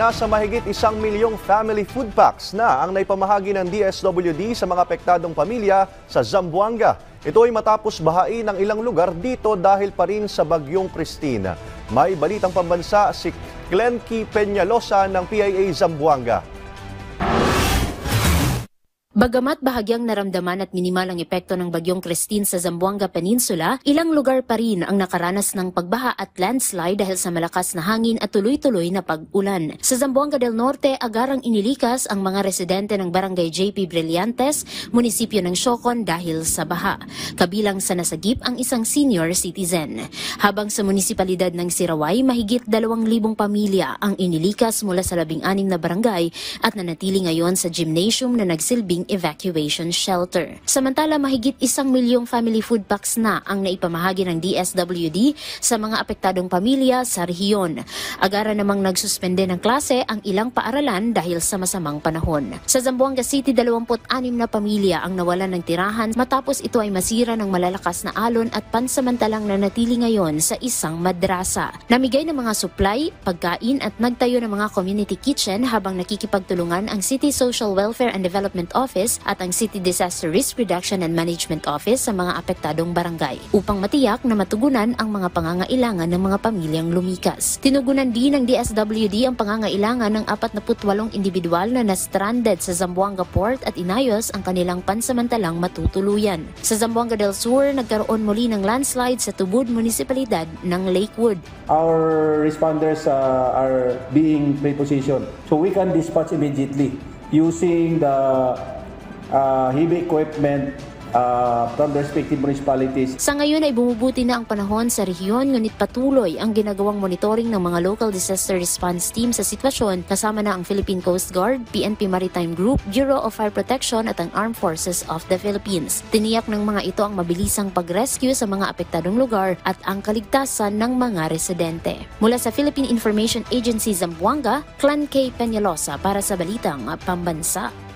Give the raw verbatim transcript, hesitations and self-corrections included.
Nasa mahigit isang milyong family food packs na ang naipamahagi ng D S W D sa mga apektadong pamilya sa Zamboanga. Ito ay matapos bahain ng ilang lugar dito dahil pa rin sa bagyong Christine. May balitang pambansa si Clenky Peñalosa ng P I A Zamboanga. Bagamat bahagyang naramdaman at minimal ang epekto ng bagyong Christine sa Zamboanga Peninsula, ilang lugar pa rin ang nakaranas ng pagbaha at landslide dahil sa malakas na hangin at tuloy-tuloy na pag-ulan. Sa Zamboanga del Norte, agarang inilikas ang mga residente ng Barangay J P Brillantes, munisipyo ng Siocon dahil sa baha. Kabilang sa nasagip ang isang senior citizen. Habang sa munisipalidad ng Siraway, mahigit dalawang libong pamilya ang inilikas mula sa labing anim na barangay at nanatili ngayon sa gymnasium na nagsilbing evacuation shelter. Samantala, mahigit isang milyong family food packs na ang naipamahagi ng D S W D sa mga apektadong pamilya sa rehiyon. Agara namang nagsuspende ng klase ang ilang paaralan dahil sa masamang panahon. Sa Zamboanga City, dalawampu't anim na pamilya ang nawalan ng tirahan matapos ito ay masira ng malalakas na alon at pansamantalang nanatili ngayon sa isang madrasa. Namigay ng mga supply, pagkain at nagtayo ng mga community kitchen habang nakikipagtulungan ang City Social Welfare and Development Office at ang City Disaster Risk Reduction and Management Office sa mga apektadong barangay upang matiyak na matugunan ang mga pangangailangan ng mga pamilyang lumikas. Tinugunan din ng D S W D ang pangangailangan ng forty-eight individual na na-stranded sa Zamboanga Port at inayos ang kanilang pansamantalang matutuluyan. Sa Zamboanga del Sur, nagkaroon muli ng landslide sa Tubod Municipalidad ng Lakewood. Our responders uh, are being prepositioned so we can dispatch immediately using the uh, heavy equipment uh, from the respective municipalities. Sa ngayon ay bumubuti na ang panahon sa rehiyon, ngunit patuloy ang ginagawang monitoring ng mga local disaster response team sa sitwasyon kasama na ang Philippine Coast Guard, P N P Maritime Group, Bureau of Fire Protection at ang Armed Forces of the Philippines. Tiniyak ng mga ito ang mabilisang pag-rescue sa mga apektadong lugar at ang kaligtasan ng mga residente. Mula sa Philippine Information Agency Zamboanga, Clenky Peñalosa para sa Balitang Pambansa.